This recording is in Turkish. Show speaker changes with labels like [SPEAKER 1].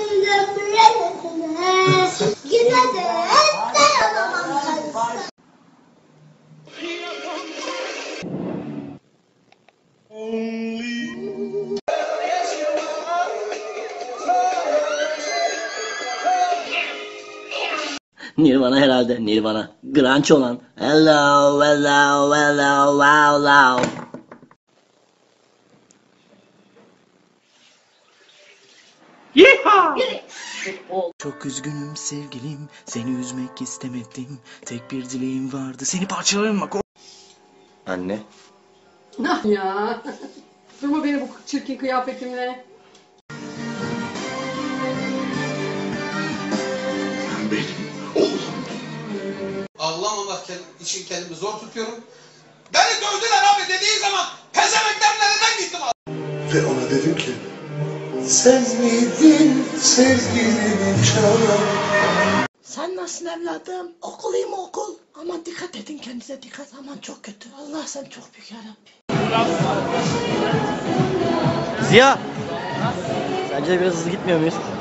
[SPEAKER 1] Yine de dayanamam karısı.
[SPEAKER 2] Nirvana herhalde. Nirvana. Grunge olan. Hello, hello, hello, wow, wow.
[SPEAKER 3] Çok üzgünüm sevgilim, seni üzmek istemedim. Tek bir dileğim vardı, seni parçalamak.
[SPEAKER 2] Anne.
[SPEAKER 4] Nah ya. Durma beni bu çirkin kıyafetimle.
[SPEAKER 5] Ağlamamak için kendimi zor tutuyorum. Beni dövdüler abi dediği zaman pezemekler nereden gittim abi?
[SPEAKER 6] Ve ona dedim ki sen miydin sevgilimin çalan?
[SPEAKER 7] Sen nasılsın evladım? Okuluyum okul. Aman dikkat edin kendinize dikkat. Aman çok kötü. Allah sen çok büyük yarabbim.
[SPEAKER 2] Ziya. Sence biraz hızlı gitmiyor muyuz?